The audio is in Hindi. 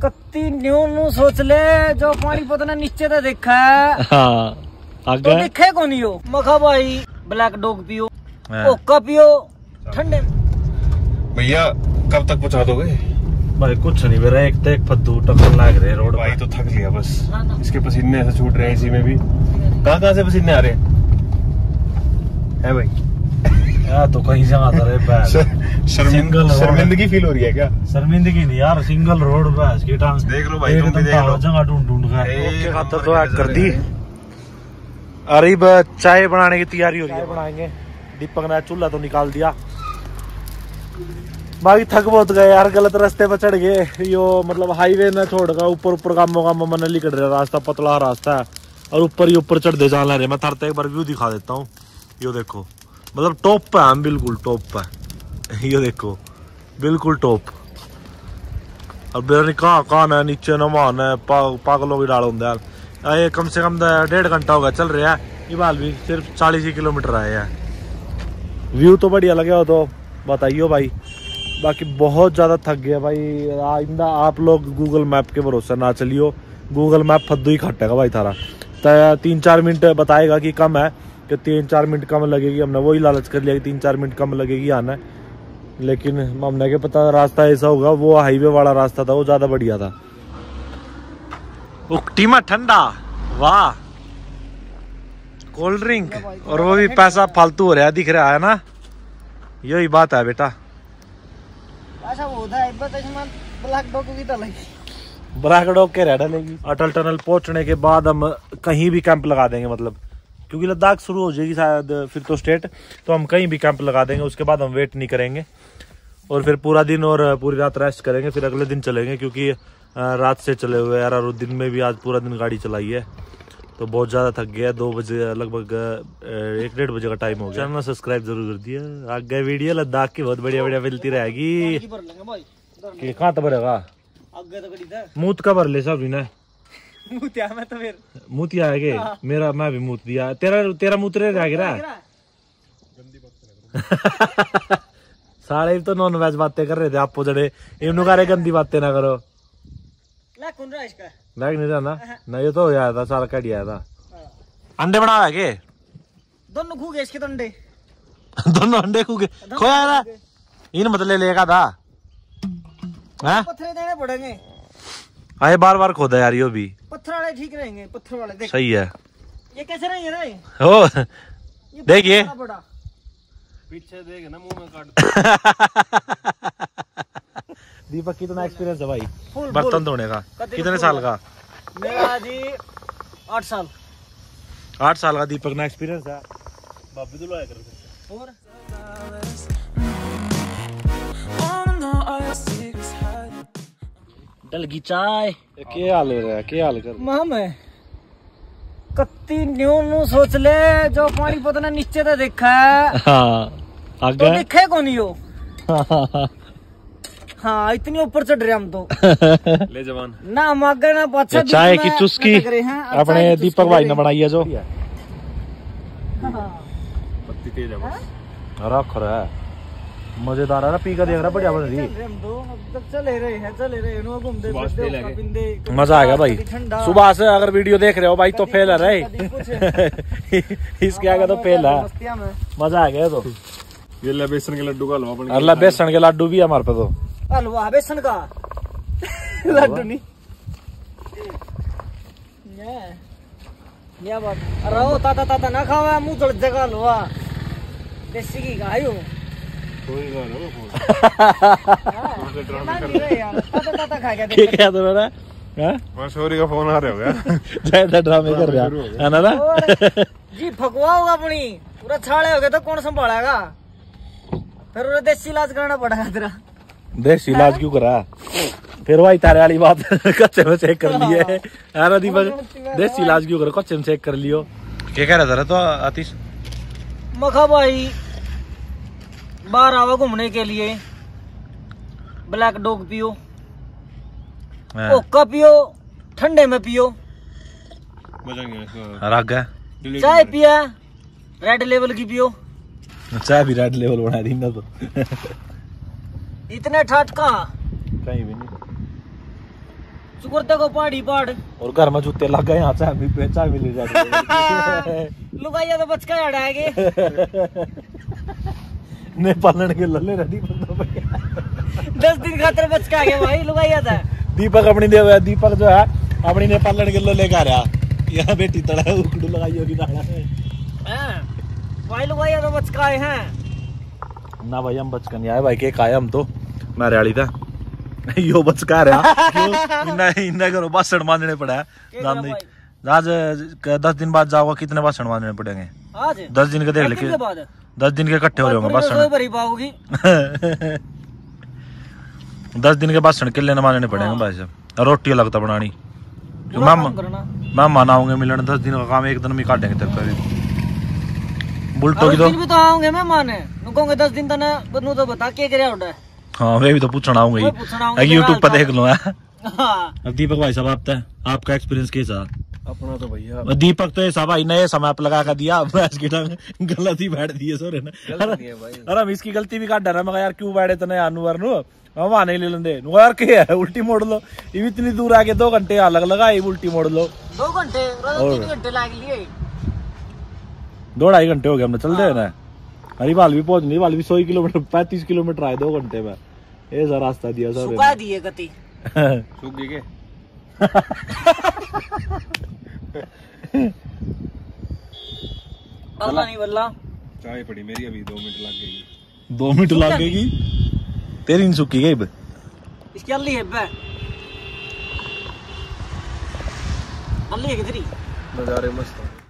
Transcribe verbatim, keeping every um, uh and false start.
कत्ती न्यू नु सोच ले जो पानी पतना नीचे तो देखा है। हाँ आगे तो दिखे को नहीं हो मखा भाई ब्लैक डॉग पियो ओका पियो ठंडे। भैया कब तक पहुंचा दोगे? भाई कुछ नहीं मेरा एक तो एक फद्दू टक्कर लाग रहे रोड भाई तो थक लिया बस। इसके पसीने ऐसे छूट रहे हैं इसी में भी। कहाँ कहाँ से पसीने आ रहे हैं है भाई? यार तो कहीं से आता रहे सिंगल शर्मिंदगी फील हो रही है क्या? शर्मिंदगी नहीं यार सिंगल रोड बस की टांग देख लो भाई तुम भी देख लो जगह ढूंढ ढूंढ के खातर तो कर दी। अरे चाय बनाने की तैयारी हो रही है बनाएंगे। दीपक ने चूल्हा तो निकाल दिया। बाकी थक बहुत गए यार गलत रास्ते पर चढ़ गए। यो मतलब हाईवे न छोड़ कर ऊपर ऊपर गामो गामो मनली कट रहा रास्ता पतला रास्ता है और ऊपर ही ऊपर चढ़ दे जा रहे। मैं थारते एक बार व्यू दिखा देता हूँ। यो देखो मतलब टॉप पे हम बिल्कुल टॉप पे। ये देखो बिल्कुल टॉप। और बेरनी कहाँ कहाँ है नीचे न मान है पा, पागलों की डाल होंगे यार। ये कम से कम डेढ़ घंटा होगा चल रहा है। ये बाल भी सिर्फ चालीस ही किलोमीटर आए हैं। व्यू तो बढ़िया लगे हो तो बताइयो भाई। बाकी बहुत ज़्यादा थक गया भाई। आइंदा आप लोग गूगल मैप के भरोसे ना चलियो। गूगल मैप फद्दू ही खटेगा भाई थारा। तो तीन चार मिनट बताएगा कि कम है कि तीन चार मिनट कम लगेगी। हमने वही लालच कर लिया कि तीन चार मिनट कम लगेगी आना। लेकिन हमने क्या पता रास्ता ऐसा होगा। वो हाईवे वाला रास्ता था वो ज़्यादा बढ़िया था। उक्टीमा ठंडा वाह कोल्ड ड्रिंक और वो भी पैसा फालतू हो रहा है दिख रहा है ना। यही बात है बेटा। ब्लैक डॉग के रेड लेगी। अटल टनल पहुंचने के बाद हम कहीं भी कैंप लगा देंगे मतलब क्योंकि लद्दाख शुरू हो जाएगी शायद फिर तो स्टेट तो हम कहीं भी कैंप लगा देंगे। उसके बाद हम वेट नहीं करेंगे और फिर पूरा दिन और पूरी रात रेस्ट करेंगे। फिर अगले दिन चलेंगे क्योंकि रात से चले हुए यार और दिन में भी आज पूरा दिन गाड़ी चलाई है तो बहुत ज़्यादा थक गया। दो बजे लगभग एक डेढ़ बजे का टाइम हो गया। चैनल सब्सक्राइब जरूर कर दिया। आगे वीडियो लद्दाख की बहुत बढ़िया बढ़िया मिलती रहेगी। कहाँ तो भरेगा मूत का भर ले सब ने मुतिया मैं तो फिर मुतिया है के मेरा मैं भी मूत दिया। तेरा तेरा मूतरे रह गया सारे तो नॉन वेज बातें कर रहे थे आप जड़े इन करे गंदी बातें ना करो। लाइक नहीं रहना ना ये तो हो जाया था सारा कट आया था। अंडे बनाया के दोनों खूगे इसके तो अंडे दोनों अंडे खूगे खोया ना इन मतलब लेगा था पत्थर देने पड़ेंगे। आए बार बार खोदा यार यो भी पत्थर वाले ठीक रहेंगे। पत्थर वाले देख सही है। ये कैसे रहेंगे रे हो देखिए पीछे देख ना मुंह में काट। दीपक कितना एक्सपीरियंस है भाई बर्तन धोने का? कितने साल का? मेरा जी आठ साल। आठ साल का दीपक ना एक्सपीरियंस है। भाभी तो लाया कर और डलगी चाय के हाल हो रहा है के हाल कर मां मैं कत्ती न्यू नु सोच ले जो पानी पतना नीचे तो देखा है। हाँ आगे तो दिखे को नहीं हो। हाँ इतनी ऊपर चढ़ रहे हम तो ले जवान ना हम आगे ना पाछा। चाय की चुस्की अपने दीपक भाई ने बनाई है जो पत्ती तेज है बस रख रहा है मजेदार है ना पी का देख रहा बढ़िया बन रही। चले रहे हैं चले रहे हैं घूमते मजा आएगा भाई। सुबह से अगर वीडियो देख रहे हो भाई तो फेल है रहे इसके आगे तो फेल है। मजा आ गया तो ये ले बेसन के लड्डू का हलवा। अल्लाह बेसन के लड्डू भी है हमारे पे तो हलवा बेसन का लड्डू नहीं क्या बात। रहो ताता ताता ना खावा मुंह तोड़ जगह हलवा देसी की खायो कोई बात नहीं क्या तो मेरा मैं शोरी का फोन आ रहा होगा ज्यादा ड्रामे कर रहा है ना ना जी फगवा होगा अपनी पूरा छाड़े हो गए तो कौन संभालेगा फिर उन्हें देसी इलाज करना पड़ेगा तेरा। देसी इलाज क्यों करा फिर वही तारे वाली बात कच्चे में चेक कर लिए है ना दीपक। देसी इलाज क्यों करो कच्चे में चेक कर लियो। क्या कह रहा था तो आतिश मखा भाई बाहर आवा घूमने के लिए ब्लैक डॉग पियो ओका पियो ठंडे में पियो राग चाय पिया रेड लेवल की पियो। चाय भी रेड लेवल बना दी ना तो इतने ठाट कहाँ कहीं भी नहीं। शुक्र देखो पहाड़ी पहाड़ और घर में जूते लग गए, यहाँ चाय भी पे चाय भी ले जाते लुगाइया तो बचका हटाएंगे ने पालन के लल्ले रेडी दस दिन खातर बचका गया भाई लुगाइया था। दीपक अपनी दे दीपक जो है अपनी ने पालन के लल्ले लेकर आया, यहाँ बेटी तड़ा उकड़ू लगाई होगी नाला हाँ, भाई लुगाइया तो बचका आए हैं ना भाई, हम बचका नहीं आए भाई, के आए हम तो मैं रियाली था यो बचका रहा क्यों इन्ना इन्ना करो भाषण मानने पड़ा है आज दस दिन बाद जाओगा, कितने भाषण मानने पड़ेंगे आज दस दिन के देख लेके दस दिन के इकट्ठे हो रहे होंगे भाषण भरी पाओगी दस दिन के भाषण किले न मानने पड़ेंगे भाई साहब, रोटी अलग तो बनानी मैं मनाऊंगे मिलन, दस दिन का काम एक दिन में काटेंगे तक बुलटो की तो भी तो आओगे मैं माने कहूंगे दस दिन तने बनू तो बता के करे उड़ा। हाँ वे भी तो पूछना आऊंगा यूट्यूब पर देख लो। अब दीपक भाई साहब आपका आपका एक्सपीरियंस कैसा? अपना तो भैया दीपक तो ऐसा भाई नए समय पे लगा कर दिया, इसकी गलत ही बैठ दी है सोरे ने, अरे हम इसकी गलती भी काट डरा मैं यार क्यों बैठे तने अनुवर नु हम वहां नहीं ले लेंदे यार के है उल्टी मोड़ लो, ये इतनी दूर आके दो घंटे अलग लगा ये उल्टी मोड़ लो, दो घंटे तीन घंटे लाग लिए, दो ढाई घंटे हो गए हमने चल रहे ना, हरिवाल भी पहुंच नहीं वाल भी सौ किलोमीटर पैंतीस किलोमीटर आए दो घंटे में, ऐसा रास्ता दिया सर सुखा दिए गति सूख गई के अल्लाह नहीं बल्ला चाय पड़ी मेरी अभी दो मिनट लग गई, दो मिनट लग गई तेरी नहीं सूखी गई इसकी अल्ली है बे अल्ली है किधरी नजारे मस्त